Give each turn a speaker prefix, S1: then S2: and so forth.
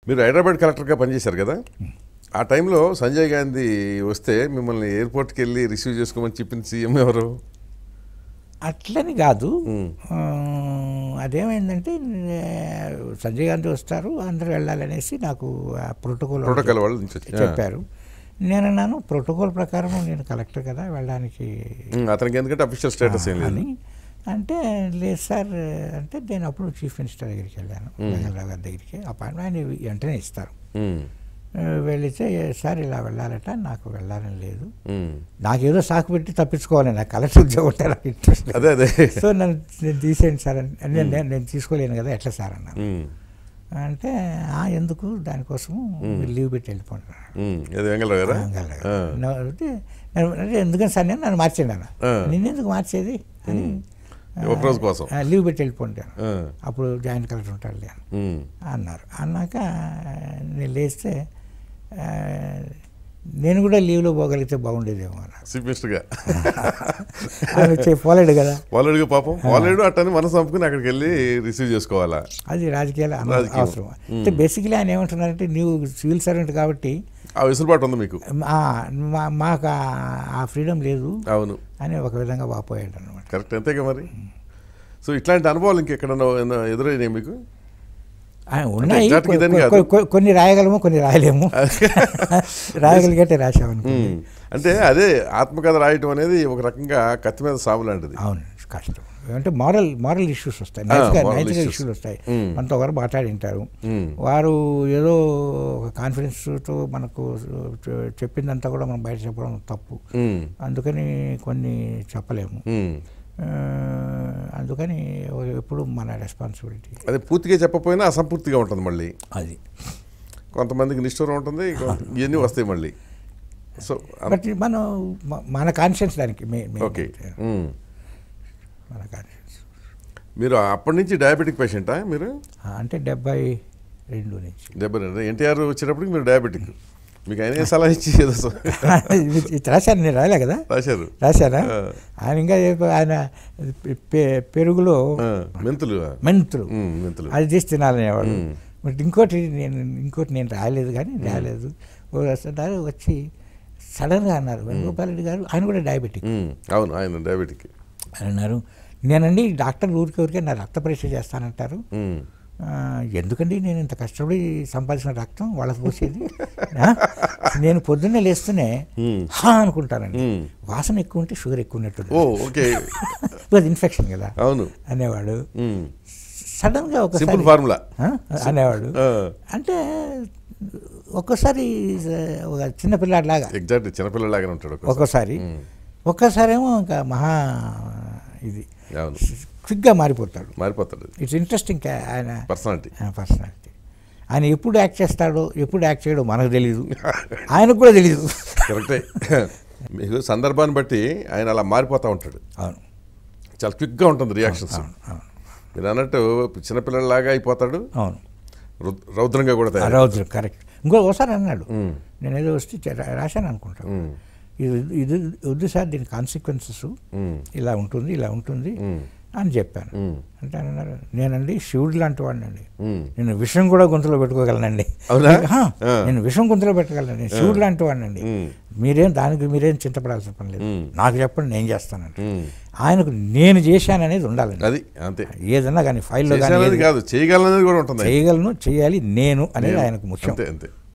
S1: మీరు హైదరాబాద్ కలెక్టర్గా పనిచేశారు కదా, ఆ టైంలో సంజయ్ గాంధీ వస్తే మిమ్మల్ని ఎయిర్పోర్ట్కి వెళ్ళి రిసీవ్ చేసుకోమని చెప్పింది సీఎం ఎవరు?
S2: అట్లని కాదు, అదేమైందంటే సంజయ్ గాంధీ వస్తారు అందరూ వెళ్ళాలనేసి నాకు ప్రోటోకాల్
S1: వాళ్ళు
S2: చెప్పారు. నేను అన్నాను ప్రోటోకాల్ ప్రకారం నేను కలెక్టర్ కదా వెళ్ళడానికి,
S1: అతనికి ఎందుకంటే అఫీషియల్ స్టేటస్
S2: అని అంటే లేదు సార్ అంటే నేను అప్పుడు చీఫ్ మినిస్టర్ దగ్గరికి వెళ్ళాను, వెంకటరావు గారి దగ్గరికి. అపాయింట్మెంట్ ఆయన వెంటనే ఇస్తారు. వెళితే సార్ ఇలా వెళ్ళాలట, నాకు వెళ్ళాలని లేదు, నాకేదో సాకు పెట్టి తప్పించుకోవాలి, నాకు కలెక్టర్ ఉద్యోగం ఉంటే నాకు ఇంట్రెస్ట్, సో నేను తీసేయండి సార్ అని. నేను తీసుకోలేను కదా, ఎట్లా సార్ అన్నాను. అంటే ఎందుకు, దానికోసము లీవ్ పెట్టి వెళ్ళిపోతున్నాను. ఎందుకని సార్ నేను నన్ను మార్చేయండి అన్న, నిన్నెందుకు మార్చేది అని లీవ్ పెట్టి వెళ్ళిపోంటాను, అప్పుడు జాయింట్ కలెక్టర్ ఉంటాడు అన్నారు. అన్నాక నేను లేస్తే నేను కూడా లీవ్లో పోగలిగితే బాగుండేదేమో పోలేడు కదా,
S1: పోలేడు పాపం, పోలేడు అట్టని మనసు చంపుకుని అక్కడికి వెళ్ళి రిసీవ్ చేసుకోవాలా,
S2: అది రాజకీయాలు అవసరం. అంటే బేసిక్లీ ఆయన ఏమంటున్నారంటే నువ్వు సివిల్ సర్వెంట్ కాబట్టి
S1: ఆ వెసులుబాటు ఉంది మీకు,
S2: మాకు ఆ ఫ్రీడమ్ లేదు
S1: అవును
S2: అని ఒక విధంగా వాపోయాడు అనమాట.
S1: కరెక్ట్, అంతేగా మరి. సో ఇట్లాంటి అనుభవాలు ఇంకెక్కడన్నా ఎదురైనాయి మీకు?
S2: ఉన్నాయి, కొన్ని రాయగలము కొన్ని రాయలేము, రాయగలిగితే రాసామని.
S1: అంటే అదే ఆత్మకథ రాయటం అనేది ఒక రకంగా కత్తి మీద సాగు లాంటిది.
S2: అవును, కష్టం. అంటే మారల్ ఇష్యూస్ వస్తాయి, నైతిక ఇష్యూలు వస్తాయి. మనతో ఒకరు మాట్లాడింటారు, వారు ఏదో ఒక కాన్ఫిడెన్స్తో మనకు చెప్పిందంతా కూడా మనం బయట చెప్పడం తప్పు, అందుకని కొన్ని చెప్పలేము. అందుకని ఎప్పుడు మన రెస్పాన్సిబిలిటీ.
S1: అదే పూర్తిగా చెప్పకపోయినా అసంపూర్తిగా ఉంటుంది, మళ్ళీ
S2: అది
S1: కొంతమందికి నిష్ఠూరం ఉంటుంది, ఇవన్నీ వస్తాయి మళ్ళీ. సో
S2: బట్ మన కాన్షియన్స్ దానికి
S1: ఓకే.
S2: మన కాన్షియన్స్.
S1: మీరు అప్పటి నుంచి డయాబెటిక్ పేషెంటా మీరు?
S2: అంటే 72 నుంచి.
S1: 72 ఎన్టీఆర్ వచ్చేటప్పటికి మీరు డయాబెటిక్, మీకు ఆయన సలహా ఇచ్చి
S2: రాశాను, నేను రాయలే కదా, రాశానా? ఆయన ఇంకా ఆయన పెరుగులో మెంతులు అది తీసి తినాలనేవాడు. బట్ ఇంకోటి నేను రాయలేదు, కానీ రాయలేదు. వచ్చి సడన్గా అన్నారు వేణుగోపాల్ రెడ్డి గారు, ఆయన కూడా డయాబెటిక్.
S1: అవును, ఆయన డయాబెటిక్
S2: అన్నారు. నేనండి డాక్టర్ ఊరికే నా రక్త పరీక్ష చేస్తానంటారు, ఎందుకండి నేను ఇంత కష్టపడి సంపాదించిన రక్తం వాళ్ళకి పోసేది, నేను పొద్దున్నే లేస్తూనే అనుకుంటానండి, వాసన ఎక్కువ ఉంటే షుగర్ ఎక్కువ ఉన్నట్టు, ఇన్ఫెక్షన్ కదా
S1: అవును
S2: అనేవాడు. సడన్గా ఒకసారి
S1: ఫార్ములా
S2: అనేవాడు. అంటే ఒక్కోసారి ఒక చిన్నపిల్లాడిలాగా,
S1: ఎగ్జాక్ట్ చిన్నపిల్లలాగానే ఉంటాడు
S2: ఒక్కసారి ఏమో ఇంకా మహా ఇది క్విక్గా మారిపోతాడు. It's interesting. ఆయన పర్సనాలిటీ ఆయన ఎప్పుడు యాక్ట్ చేస్తాడో ఎప్పుడు యాక్ట్ చేయడో మనకు తెలియదు, ఆయనకు కూడా తెలియదు.
S1: కరెక్టే. మీకు సందర్భాన్ని బట్టి ఆయన అలా మారిపోతూ ఉంటాడు.
S2: అవును,
S1: చాలా క్విక్గా ఉంటుంది రియాక్షన్స్. మీరు అన్నట్టు చిన్నపిల్లలాగా అయిపోతాడు.
S2: అవును,
S1: రౌద్రంగా కూడా
S2: రౌద్రం. కరెక్ట్. ఒకసారి అన్నాడు, నేను ఏదో వస్తే రాశాను అనుకుంటాను, ఇది వద్దు సార్, దీని కాన్సిక్వెన్సెస్ ఇలా ఉంటుంది అని చెప్పాను. అంటే అన్నారు, నేనండి శివుడు లాంటి వాడినండి, నేను విషం కూడా గొంతులో పెట్టుకోగలనండి, నేను విషం గొంతులో పెట్టగలనండి, శివుడు లాంటి వాడినండి, మీరేం చింతపడాల్సిన పని లేదు, నాకు చెప్పండి నేను చేస్తానండి. ఆయనకు నేను చేశాననేది ఉండాలండి,
S1: అది అంతే.
S2: ఏదన్నా కానీ ఫైల్లో కానీ
S1: చేయగలను, చేయాలి నేను అనేది ఆయనకు ముఖ్యం.
S2: అంతే.